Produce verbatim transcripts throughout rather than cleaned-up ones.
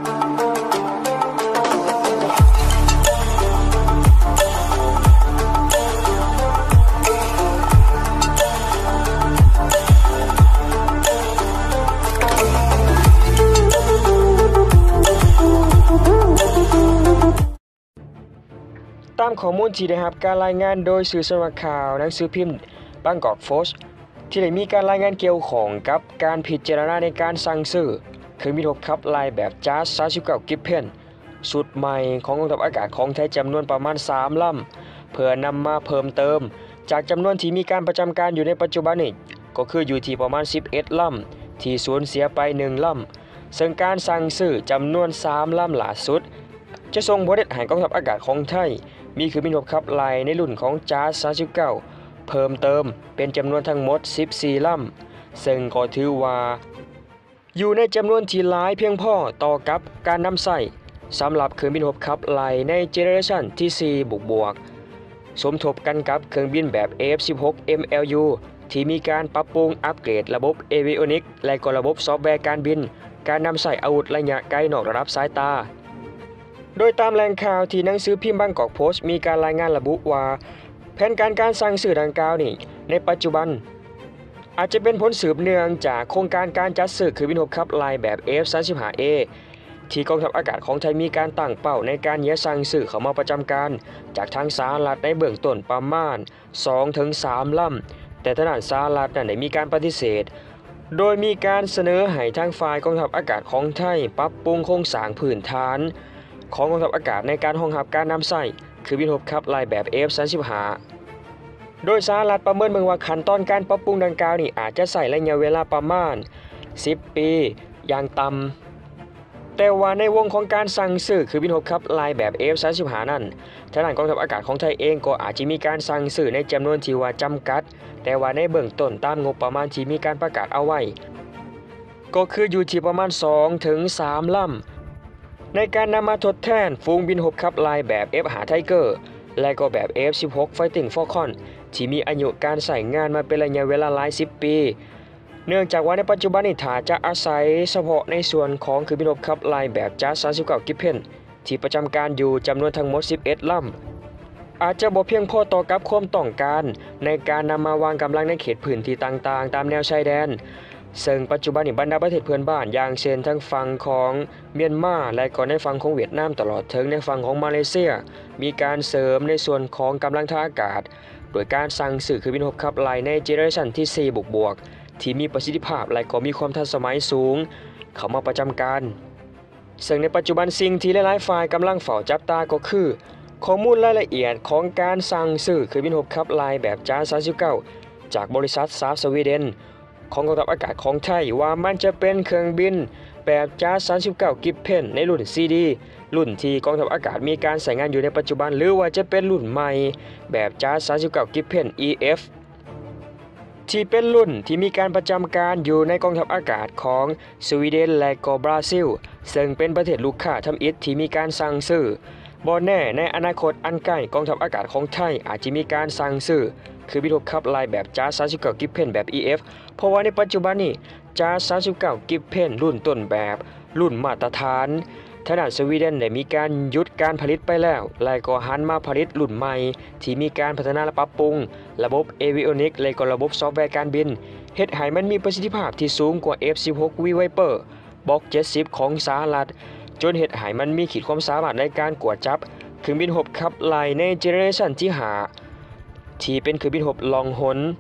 ตามข้อมูลที่ได้รับการรายงานโดยสื่อสำนักข่าวหนังสือพิมพ์บางกอกโพสต์ที่ได้มีการรายงานเกี่ยวข้องกับการพิจารณาในการสั่งซื้อเครื่องบินรบขับลายแบบจาร์จสามสิบเก้ากิฟเพนสุดใหม่ของกองทัพอากาศของไทยจำนวนประมาณสามลำเพื่อนำมาเพิ่มเติมจากจำนวนที่มีการประจำการอยู่ในปัจจุบันนี้ก็คืออยู่ที่ประมาณสิบเอ็ดลำที่สูญเสียไปหนึ่งลำซึ่งการสั่งซื้อจำนวนสามลำล่าสุดจะส่งผลให้กองทัพอากาศของไทยมีเครื่องบินรบขับลายในรุ่นของจาร์จสามสิบเก้าเพิ่มเติมเป็นจำนวนทั้งหมดสิบสี่ลำซึ่งก็ถือว่าอยู่ในจำนวนที่หลายเพียงพอต่อกับการนำใช้สำหรับเครื่องบินรบขับลายในเจเนอเรชันที่สี่บวกบวกสมทบกันกับเครื่องบินแบบ เอ เอฟ สิบหก เอ็ม แอล ยู ที่มีการปรับปรุงอัปเกรดระบบเอวิโอนิกและก็ระบบซอฟต์แวร์การบินการนำใช้อาวุธระยะไกลนอกระดับสายตาโดยตามแหล่งข่าวที่หนังสือพิมพ์บางกอกโพสต์มีการรายงานระบุว่าแผนการการสั่งซื้อดังกล่าวนี้ในปัจจุบันอาจจะเป็นผลสืบเนื่องจากโครงการการจัดซื้อเครื่องบินรบขับลายแบบ เอ เอฟ สามสิบห้า เอ ที่กองทัพอากาศของไทยมีการตั้งเป้าในการเยียสั่งซื้อเข้ามาประจำการจากทางสหรัฐในเบื้องต้นประมาณ สองถึงสาม ลำแต่ทางสหรัฐนั้นได้มีการปฏิเสธโดยมีการเสนอให้ทางฝ่ายกองทัพอากาศของไทยปรับปรุงโครงสร้างพื้นฐานของกองทัพอากาศในการรองรับการนำใช้เครื่องบินรบขับลายแบบ เอ เอฟ สามสิบห้า โดยสหรัฐประเมินเบิ่งว่าขั้นตอนการปรับปรุงดังกล่าวนี้อาจจะใช้ระยะเวลาประมาณสิบปีอย่างต่ำแต่ว่าในวงของการสั่งซื้อเครื่องบินรบขับลายแบบ เอ เอฟ สามสิบห้า นั้นทางด้านกองทัพอากาศของไทยเองก็อาจจะมีการสั่งซื้อในจำนวนที่ว่าจำกัดแต่ว่าในเบื้องต้นตามงบประมาณที่มีการประกาศเอาไว้ก็คืออยู่ที่ประมาณ สองถึงสาม ลำในการนำมาทดแทนฝูงบินรบขับลายแบบ เอฟ ห้า Tiger และก็แบบ เอ เอฟ สิบหก Fighting Falcon ที่มีอายุการใช้งานมาเป็นระยะเวลาหลายสิบปีเนื่องจากว่าในปัจจุบันนี้ถ้าจะอาศัยเฉพาะในส่วนของเครื่องบินรบขับลายแบบจาร์จสามสิบเก้ากิฟเพนที่ประจำการอยู่จำนวนทั้งหมดสิบเอ็ดลำอาจจะบ่เพียงพอต่อกับความต้องการในการนำมาวางกำลังในเขตพื้นที่ต่างๆตามแนวชายแดนซึ่งปัจจุบันนี้บรรดาประเทศเพื่อนบ้านอย่างเช่นทั้งฝั่งของเมียนมาและก็ในฝั่งของเวียดนามตลอดถึงในฝั่งของมาเลเซียมีการเสริมในส่วนของกำลังทางอากาศโดยการสั่งซื้อเครื่องบินรบขับลายในเจเนอเรชันที่สี่บวกบวกที่มีประสิทธิภาพและก็มีความทันสมัยสูงเข้ามาประจำการซึ่งในปัจจุบันสิ่งที่หลายๆฝ่ายกำลังเฝ้าจับตาก็คือข้อมูลรายละเอียดของการสั่งซื้อเครื่องบินรบขับลายแบบจาร์จสามสิบเก้าจากบริษัทซาฟสวีเดนของกองทัพอากาศของไทยว่ามันจะเป็นเครื่องบินแบบจาร์จสามสิบเก้ากิฟเพนในรุ่น ซี ดี รุ่นที่กองทัพอากาศมีการใช้งานอยู่ในปัจจุบันหรือว่าจะเป็นรุ่นใหม่แบบจาร์จสามสิบเก้ากิฟเพน อี เอฟ ที่เป็นรุ่นที่มีการประจำการอยู่ในกองทัพอากาศของสวีเดนและก็บราซิลซึ่งเป็นประเทศลูกค้าทำอิฐที่มีการสั่งซื้อบ่แน่ในอนาคตอันใกล้กองทัพอากาศของไทยอาจจะมีการสั่งซื้อคือบินรบขับลายแบบจาร์จสามสิบเก้ากิฟเพนแบบ อี เอฟ เพราะว่าในปัจจุบันนี้จาร์จสามสิบเก้ากิฟเพนรุ่นต้นแบบรุ่นมาตรฐานทางด้านสวีเดนได้มีการหยุดการผลิตไปแล้วและก็หันมาผลิตรุ่นใหม่ที่มีการพัฒนาและปรับปรุงระบบเอวิโอนิกและก็ระบบซอฟต์แวร์การบินเฮ็ดให้มันมีประสิทธิภาพที่สูงกว่า เอฟ สิบหก V-Viper บล็อกเจ็ดสิบของสหรัฐจนเฮ็ดให้มันมีขีดความสามารถในการกวดจับเครื่องบินรบขับลายในเจเนอเรชันที่ห้าที่เป็นเครื่องบินรบลองหน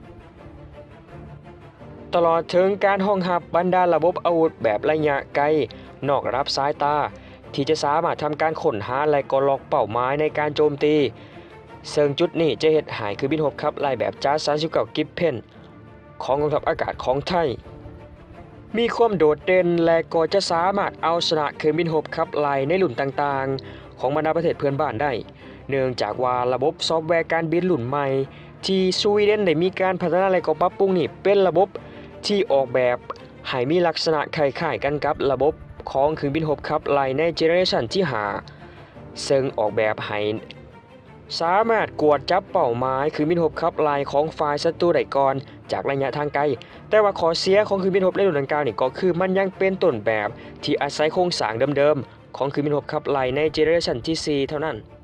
ตลอดถึงการรองรับบรรดาระบบอาวุธแบบระยะไกลนอกระดับสายตาที่จะสามารถทำการค้นหาและก็ล็อกเป้าหมายในการโจมตีซึ่งจุดนี้จะเฮ็ดให้เครื่องบินรบขับลายแบบจาร์จสามสิบเก้ากิฟเพนของกองทัพอากาศของไทยมีความโดดเด่นและก็จะสามารถเอาชนะเครื่องบินรบขับลายในรุ่นต่างๆของบรรดาประเทศเพื่อนบ้านได้เนื่องจากว่าระบบซอฟต์แวร์การบินรุ่นใหม่ที่สวีเดนได้มีการพัฒนาและก็ปรับปรุงนี่เป็นระบบที่ออกแบบให้มีลักษณะคล้ายๆกันกับระบบของเครื่องบินรบขับลายในเจเนอเรชันที่ห้าซึ่งออกแบบให้สามารถกวดจับเป้าหมายเครื่องบินรบขับลายของฝ่ายศัตรูได้ก่อนจากระยะทางไกลแต่ว่าข้อเสียของเครื่องบินรบในรุ่นดังกล่าวนี่ก็คือมันยังเป็นต้นแบบที่อาศัยโครงสร้างเดิมๆของเครื่องบินรบขับไล่ในเจเนอเรชันที่ สี่ เท่านั้น